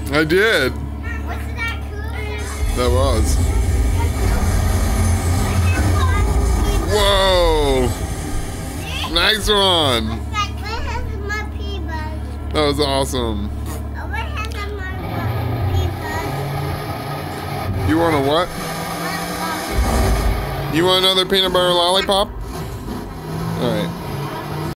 I did. Wasn't that cool? That was. Whoa! Nice one. That was awesome. You want a what? You want another peanut butter lollipop? All right.